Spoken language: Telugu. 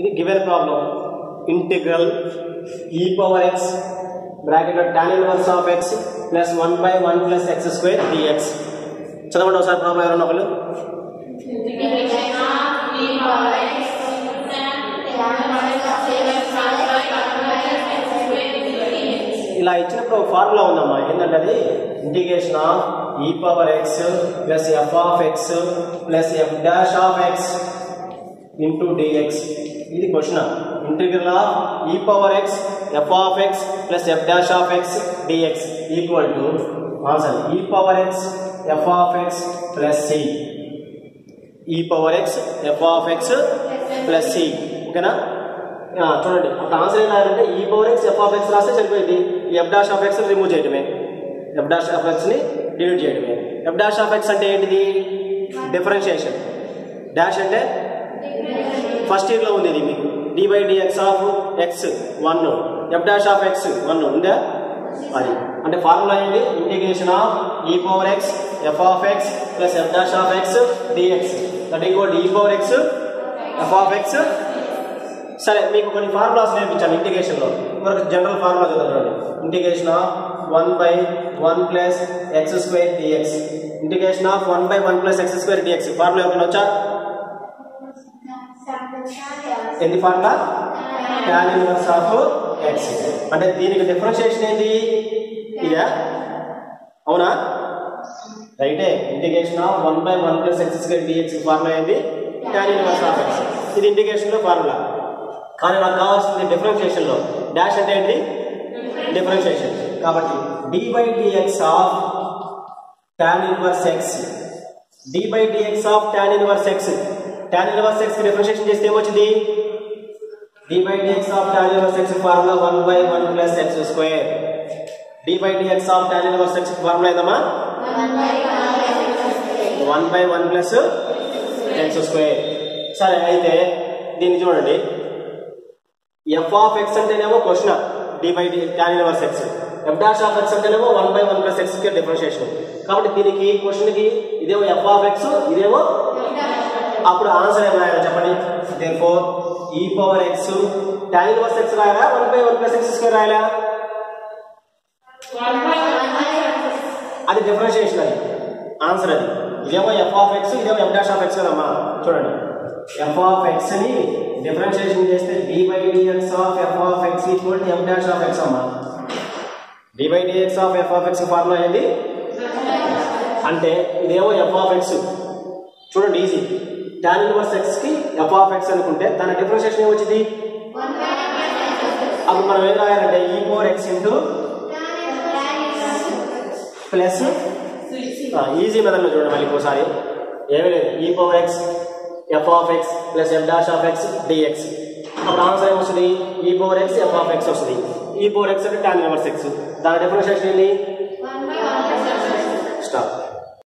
ఇది given problem. Integral e power x bracket లో tan inverse of x plus 1/1 plus x square dx. చదవండి ఒకసారి ప్రాబ్లం ఎవరన్నా ఒకళ్ళు. ఇలా ఇచ్చినప్పుడు ఒక ఫార్ములా ఉందమ్మా, ఏంటంటే అది integration of e power x plus f of x plus f dash of x into dx. ఇది question. Integral of e power x f of x plus f dash of x dx equal to answer e power x f of x plus c. e power x f of x plus c. ఓకేనా? చూడండి అప్పుడు ఆన్సర్ ఏం రాయాలంటే e power x f of x రాస్తే సరిపోయింది. ఈ f dash of x remove చేయడమే, f డాష్ ఆఫ్ x ని డిలీట్ చేయడమే. f డాష్ ఆఫ్ x అంటే ఏంటిది? డిఫరెన్షియేషన్. డాష్ అంటే ఫస్ట్ ఇయర్ లో ఉంది ఇది మీకు. d by dx of x 1, f dash of x 1 ఉందా? అది అంటే ఫార్ములా ఏంటి? Integration of e power x f of x plus f dash of x dx that equal e power x f of x. సరే, మీకు కొన్ని ఫార్ములాస్ నేర్పించాను ఇంటిగ్రేషన్ లో. మనకు జనరల్ ఫార్ములా చదవండి. Integration of 1/1 plus x square dx. Integration of 1/1 plus x square dx formula ఎవరైనా వచ్చా? ఏంది formula? tan inverse of x. అంటే దీనికి డిఫరెన్షియేషన్ ఏంటి? ఇదా? అవునా? రైటే. Integration of 1/1 plus x square dx formula ఏంటి? tan inverse of x. ఇది ఇంటిగ్రేషన్ లో ఫార్ములా. కానీ నాకు కావాల్సింది డిఫరెన్షియేషన్ లో. డాష్ అంటే ఏంటి? డిఫరెన్షియేషన్. కాబట్టి d by dx of tan inverse x, d by dx of tan inverse x. tan inverse x కి డిఫరెన్షియేషన్ చేస్తే ఏమొచ్చింది? d by dx of tan inverse x formula 1/1 plus x square. d by dx of tan inverse x formula ఏదమ్మా? 1/1 ప్లస్ x స్క్వేర్. సరే, అయితే దీన్ని చూడండి. f ఆఫ్ x అంటేనేమో question d by tan inverse x, f dash of x అంటేనేమో 1/1 ప్లస్ x కి డిఫరెన్షియేషన్. కాబట్టి దీనికి క్వశ్చన్ కి ఇదేమో f ఆఫ్ x, ఇదేమో. అప్పుడు ఆన్సర్ ఏం రాయాలి చెప్పండి? Therefore e power x tan inverse x రాయాలా 1/1 ప్లస్ x స్క్వేర్ రాయాలా? అది డిఫరెన్షియేషన్. అది ఆన్సర్. అది ఇదేమో f ఆఫ్ x, ఇదేమో f డాష్ ఆఫ్ x కదమ్మా. చూడండి, f ఆఫ్ x ని డిఫరెన్షియేషన్ చేస్తే d by dx of f of x equal to f dash of x అమ్మా. d by dx of f of x formula ఏంది? అంటే ఇదేమో f ఆఫ్ x. చూడండి, ఈజీ. tan ఇన్వర్స్ x కి f ఆఫ్ x అనుకుంటే దాని డిఫరెన్షియేషన్ ఏమొచ్చింది? అప్పుడు మనం ఏం రాయాలంటే e power x into plus easy method లో చూడండి మళ్ళీ ఇంకోసారి. ఏమీ లేదు, e power x f of x plus f dash of x dx. అప్పుడు ఆన్సర్ ఏమొస్తుంది? e power x f of x వస్తుంది. e పవర్ x అంటే tan ఇన్వర్స్ x. దాని డిఫరెన్షియేషన్ ఏంటి?